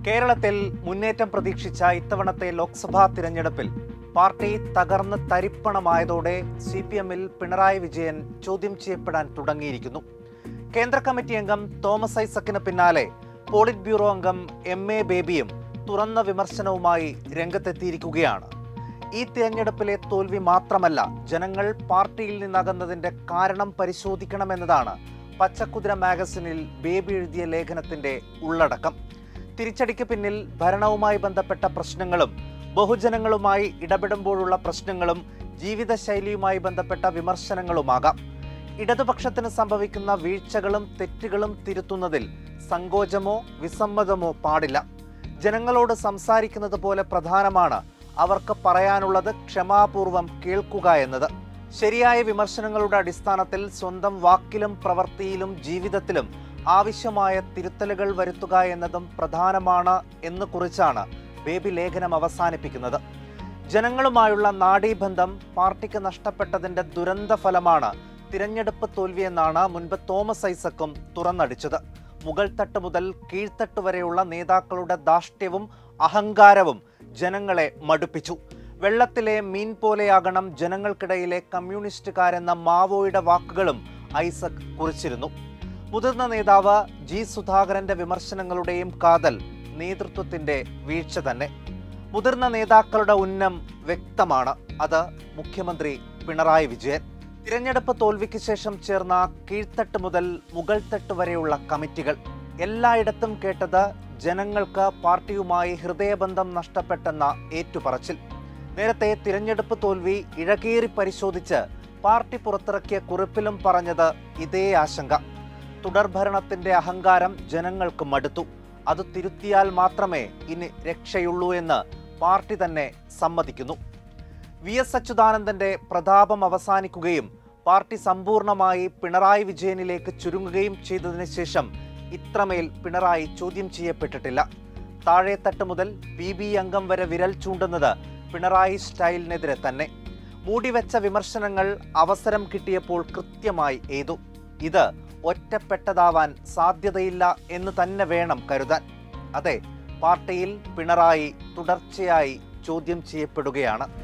കേരളത്തിൽ മുന്നേറ്റം പ്രതീക്ഷിച്ച ഇത്തവണത്തെ ലോക്സഭാ തിരഞ്ഞെടുപ്പിൽ പാർട്ടി തകർന്ന് തരിപ്പണമായതോടെ CPM-ൽ പിണറായി വിജയൻ ചോദ്യം ചെയ്യപ്പെടാൻ തുടങ്ങിയിരിക്കുന്നു. കേന്ദ്ര കമ്മിറ്റി അംഗം തോമസ് ഐസക്കിന് പിന്നാലെ പോളിറ്റ് ബ്യൂറോ അംഗം MA ബേബിയും തുറന്ന വിമർശനവുമായി രംഗത്തെത്തിയിരിക്കുകയാണ്. ഈ തിരഞ്ഞെടുപ്പിലെ തോൽവി മാത്രമല്ല, ജനങ്ങൾ പാർട്ടിയിൽ നിന്നകന്നതിന്റെ കാരണം പരിശോധിക്കണമെന്നതാണ് പച്ചക്കുതിര മാഗസിനിൽ ബേബി എഴുതിയ ലേഖനത്തിന്റെ ഉള്ളടക്കം. തിരിച്ചടിക്ക് പിന്നിൽ ഭരണവുമായി ബന്ധപ്പെട്ട പ്രശ്നങ്ങളും ബഹുജനങ്ങളുമായി ഇടപെടുമ്പോഴുള്ള പ്രശ്നങ്ങളും ജീവിതശൈലിയുമായി ബന്ധപ്പെട്ട വിമർശനങ്ങളുമാകാം. ഇടതുപക്ഷത്തിന് സംഭവിക്കുന്ന വീഴ്ചകളും തെറ്റുകളും തിരുത്തുന്നതിൽ സങ്കോചമോ വിസമ്മതമോ പാടില്ല. ജനങ്ങളോട് സംസാരിക്കുന്നത് പോലെ പ്രധാനമാണ് അവർക്ക് പറയാനുള്ളത് ക്ഷമാപൂർവം കേൾക്കുക എന്നത്. ശരിയായ വിമർശനങ്ങളുടെ അടിസ്ഥാനത്തിൽ സ്വന്തം വാക്കിലും പ്രവൃത്തിയിലും ജീവിതത്തിലും ആവശ്യമായ തിരുത്തലുകൾ വരുത്തുക എന്നതും പ്രധാനമാണ് എന്ന് കുറിച്ചാണ് ബേബി ലേഖനം അവസാനിപ്പിക്കുന്നത്. ജനങ്ങളുമായുള്ള നാഡീബന്ധം പാർട്ടിക്ക് നഷ്ടപ്പെട്ടതിന്റെ ദുരന്ത ഫലമാണ് തിരഞ്ഞെടുപ്പ് തോൽവിയെന്നാണ് മുൻപ് തോമസ് ഐസക്കും തുറന്നടിച്ചത്. മുകൾ തട്ട് മുതൽ കീഴ്ത്തട്ട് വരെയുള്ള നേതാക്കളുടെ ധാർഷ്ട്യവും അഹങ്കാരവും ജനങ്ങളെ മടുപ്പിച്ചു. വെള്ളത്തിലെ മീൻ പോലെയാകണം ജനങ്ങൾക്കിടയിലെ കമ്മ്യൂണിസ്റ്റുകാരെന്ന മാവോയുടെ വാക്കുകളും ഐസക് കുറിച്ചിരുന്നു. മുതിർന്ന നേതാവ് G. സുധാകരന്റെ വിമർശനങ്ങളുടെയും കാതൽ നേതൃത്വത്തിന്റെ വീഴ്ച തന്നെ. മുതിർന്ന നേതാക്കളുടെ ഉന്നം വ്യക്തമാണ്, അത് മുഖ്യമന്ത്രി പിണറായി വിജയൻ. തിരഞ്ഞെടുപ്പ് തോൽവിക്ക് ശേഷം ചേർന്ന കീഴ്ത്തട്ട് മുതൽ മുകൾ തട്ട് വരെയുള്ള കമ്മിറ്റികൾ എല്ലായിടത്തും കേട്ടത് ജനങ്ങൾക്ക് പാർട്ടിയുമായി ഹൃദയബന്ധം നഷ്ടപ്പെട്ടെന്ന ഏറ്റുപറച്ചിൽ. നേരത്തെ തിരഞ്ഞെടുപ്പ് തോൽവി ഇഴകേറി പരിശോധിച്ച് പാർട്ടി പുറത്തിറക്കിയ കുറിപ്പിലും പറഞ്ഞത് ഇതേ ആശങ്ക. തുടർഭരണത്തിന്റെ അഹങ്കാരം ജനങ്ങൾക്ക് മടുത്തു. അത് തിരുത്തിയാൽ മാത്രമേ ഇനി രക്ഷയുള്ളൂ എന്ന് പാർട്ടി തന്നെ സമ്മതിക്കുന്നു. VS അച്യുതാനന്ദന്റെ പ്രതാപം അവസാനിക്കുകയും പാർട്ടി സമ്പൂർണമായി പിണറായി വിജയനിലേക്ക് ചുരുങ്ങുകയും ചെയ്തതിനു ശേഷം ഇത്രമേൽ പിണറായി ചോദ്യം ചെയ്യപ്പെട്ടിട്ടില്ല. താഴെത്തട്ട് മുതൽ PB അംഗം വരെ വിരൽ ചൂണ്ടുന്നത് പിണറായി സ്റ്റൈലിനെതിരെ തന്നെ. മൂടിവെച്ച വിമർശനങ്ങൾ അവസരം കിട്ടിയപ്പോൾ കൃത്യമായി എയ്തു. ഇത് ഒറ്റപ്പെട്ടതാവാൻ സാധ്യതയില്ല എന്ന് തന്നെ വേണം കരുതാൻ. അതെ, പാർട്ടിയിൽ പിണറായി തുടർച്ചയായി ചോദ്യം ചെയ്യപ്പെടുകയാണ്.